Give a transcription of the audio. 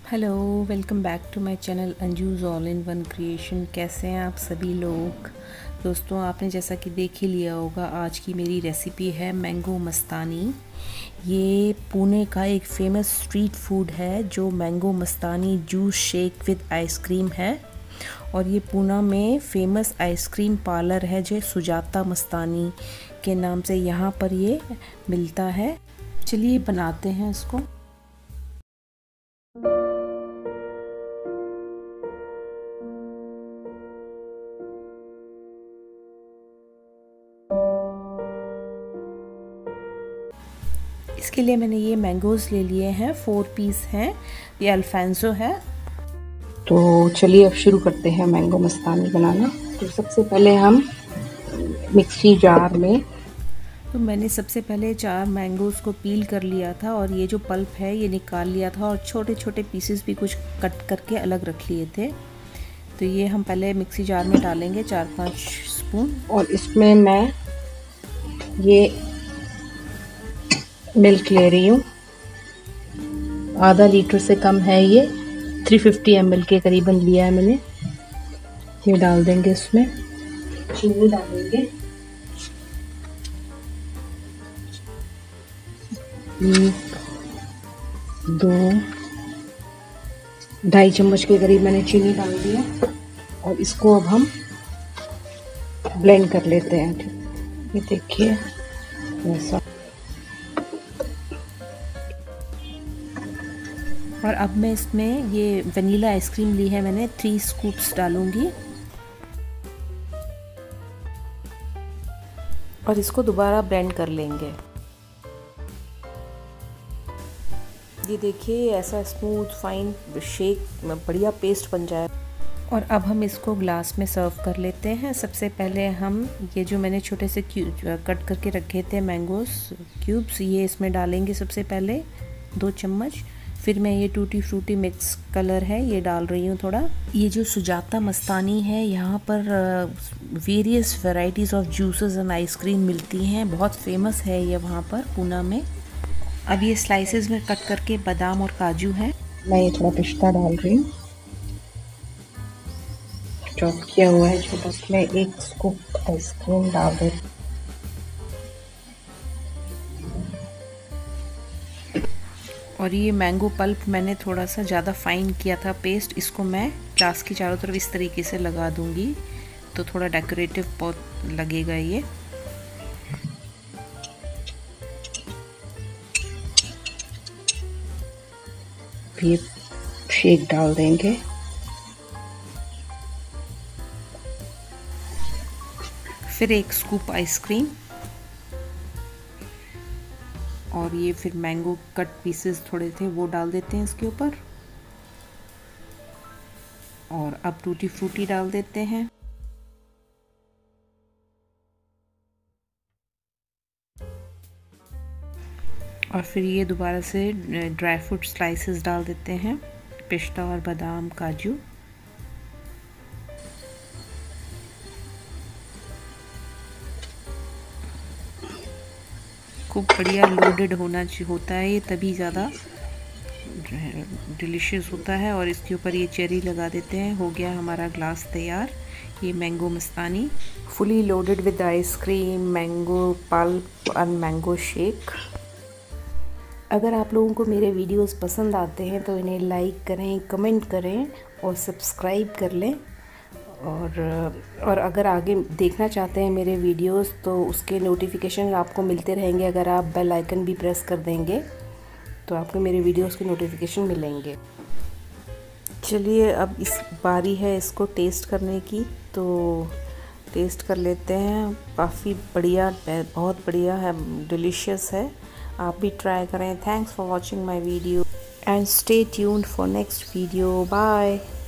Hello, welcome back to my channel Anju's all in one creation. कैसे हैं आप सभी लोग। दोस्तों, आपने जैसा कि देख ही लिया होगा, आज की मेरी रेसिपी है मैंगो मस्तानी। ये पुणे का एक फेमस स्ट्रीट फूड है जो mango mastani juice shake with ice cream है। और ये पुणे में फेमस आइसक्रीम पार्लर है जो सुजाता मस्तानी के नाम से यहाँ पर ये मिलता है। चलिए बनाते हैं इसको। इसके लिए मैंने ये मैंगोज़ ले लिए हैं, 4 पीस हैं। ये अल्फांसो है। तो चलिए अब शुरू करते हैं मैंगो मस्तानी बनाना। तो सबसे पहले हम मिक्सी जार में मैंने सबसे पहले 4 मैंगोज़ को पील कर लिया था और ये जो पल्प है ये निकाल लिया था और छोटे छोटे पीसेस भी कुछ कट करके अलग रख लिए थे। तो ये हम पहले मिक्सी जार में डालेंगे 4-5 स्पून। और इसमें मैं ये मिल्क ले रही हूँ, आधा लीटर से कम है। ये 350 ml के करीबन लिया है मैंने। ये डाल देंगे, इसमें चीनी डालेंगे, 1, 2, 2.5 चम्मच के करीब मैंने चीनी डाल दिया। और इसको अब हम ब्लेंड कर लेते हैं। ये देखिए ऐसा। और अब मैं इसमें ये वनीला आइसक्रीम ली है मैंने, 3 स्कूप्स डालूंगी और इसको दोबारा ब्लेंड कर लेंगे। ये देखिए ऐसा स्मूथ फाइन शेक बढ़िया पेस्ट बन जाए। और अब हम इसको ग्लास में सर्व कर लेते हैं। सबसे पहले हम ये जो मैंने छोटे से कट करके रखे थे मैंगोस क्यूब्स, ये इसमें डालेंगे सबसे पहले 2 चम्मच। फिर मैं ये टूटी फ्रूटी मिक्स कलर है ये डाल रही हूँ थोड़ा। ये जो सुजाता मस्तानी है, यहाँ पर various varieties of juices and ice cream मिलती हैं। बहुत फेमस है ये वहाँ पर पुणे में। अब ये स्लाइसेस में कट करके बादाम और काजू है। मैं ये थोड़ा पिस्ता डाल रही हूँ, चॉप किया हुआ है छोटा। इसमें 1 स्कूप आइसक्रीम डाल दें। और ये मैंगो पल्प मैंने थोड़ा सा ज़्यादा फाइन किया था पेस्ट, इसको मैं ग्लास की चारों तरफ इस तरीके से लगा दूंगी तो थोड़ा डेकोरेटिव बहुत लगेगा ये। ये शेक डाल देंगे। फिर 1 स्कूप आइसक्रीम और ये फिर मैंगो कट पीसेस थोड़े थे वो डाल देते हैं इसके ऊपर। और अब टूटी फ्रूटी डाल देते हैं। और फिर ये दोबारा से ड्राई फ्रूट स्लाइसेस डाल देते हैं, पिस्ता और बादाम काजू। खूब बढ़िया लोडेड होता है ये, तभी ज़्यादा डिलीशियस होता है। और इसके ऊपर ये चेरी लगा देते हैं। हो गया हमारा ग्लास तैयार, ये mango mastani fully loaded with ice cream, mango pulp और मैंगो शेक। अगर आप लोगों को मेरे वीडियोस पसंद आते हैं तो इन्हें लाइक करें, कमेंट करें और सब्सक्राइब कर लें। और अगर आगे देखना चाहते हैं मेरे वीडियोस तो उसके नोटिफिकेशन आपको मिलते रहेंगे। अगर आप बेल आइकन भी प्रेस कर देंगे तो आपको मेरे वीडियोस के नोटिफिकेशन मिलेंगे। चलिए अब इस बारी है इसको टेस्ट करने की, तो टेस्ट कर लेते हैं। काफ़ी बढ़िया, बहुत बढ़िया है, डिलीशियस है। आप भी ट्राई करें। Thanks for watching my video and stay tuned for next video. Bye.